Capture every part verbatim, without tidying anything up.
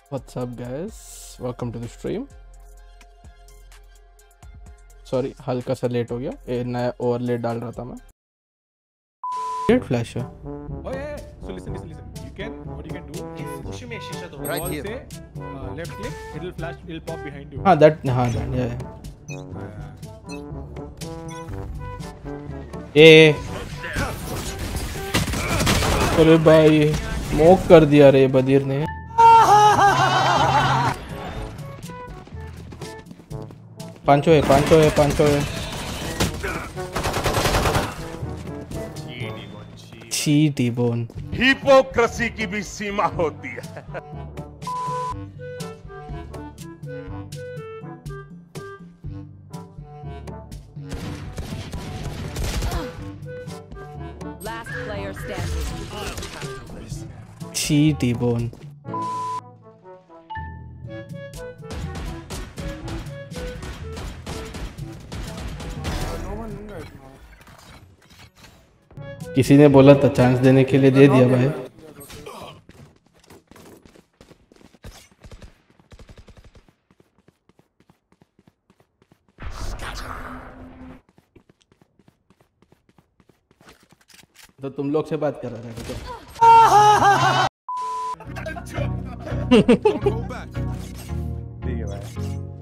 What's up guys, welcome to the stream. Sorry हल्का सा late हो गया, ये नया ओवरले डाल रहा था मैं. Great flash है. Oh yeah, so listen, listen, listen. You can, what you can do is push में शीशा दो. right here. Say, uh, left click, it'll flash, it'll pop behind you. हाँ that, हाँ that, yeah. ये अरे भाई smoke कर दिया रे बदीर ने. पांचो है, पांचो है, पांचो है. चीटी बोन. हिपोक्रेसी की भी सीमा होती है. Last player standing. चीटी बोन. किसी ने बोला था चांस देने के लिए, दे दिया भाई. तो तुम लोग से बात कर रहे थे क्या? ठीक है भाई.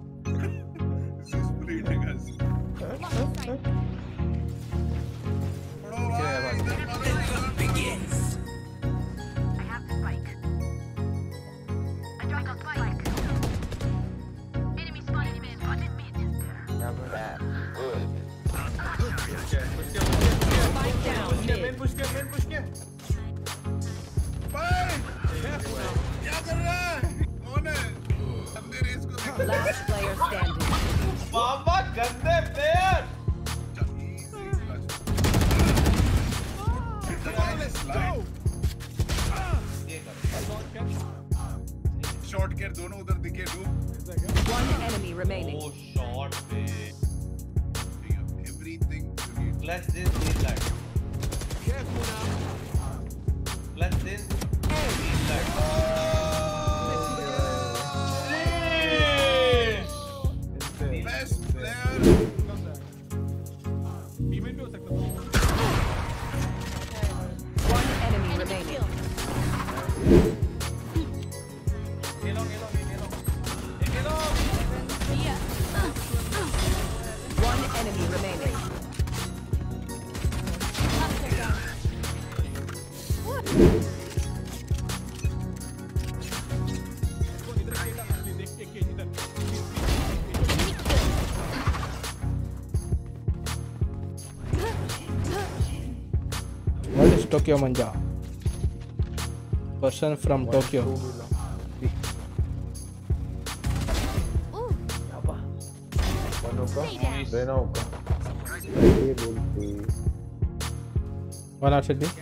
Last player standing. Mama, गंदे player. शॉट केयर दोनों उधर दिखे दो. One enemy remaining. Oh, shot पे. Everything. Plus this, this light. Careful now. Plus this, this light. Best player. Payment भी हो सकता था. One enemy remaining. ये लो, ये लो, ये लो. ये लो. One enemy remaining. What is Tokyo Manja? Person from Tokyo. One out should be.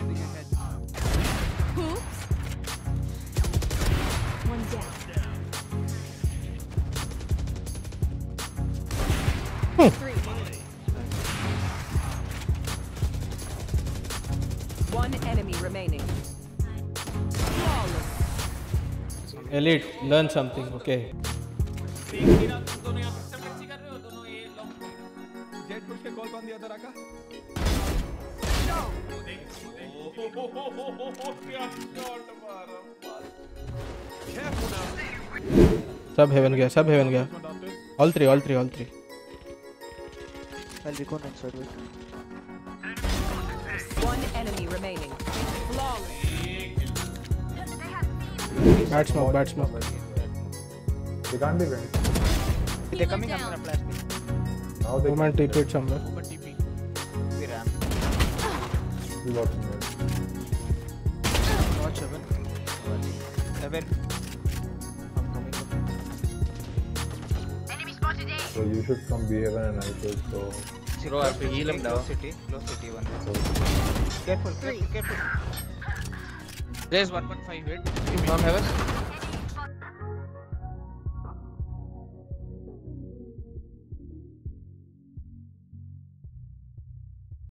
One down. Three. One enemy remaining. Flawless. Elite, learn something, okay? Jet push के कॉल कौन दिया था राका? सब हेवन गया, सब हेवन गया. All three, all three, all three. I'll be going inside with. One enemy remaining. Flawless. Bad smoke, bad smoke. They can't be went. They're coming up on a flash. Now they Woman T P it somewhere. Open T P. We ram. be watching it. Watch seven. Seven. I'm coming up. So you should come B seven and I should go. Zero, I have to heal him down. City. Close city one. Careful, careful, careful. There's one point five hit. From heaven.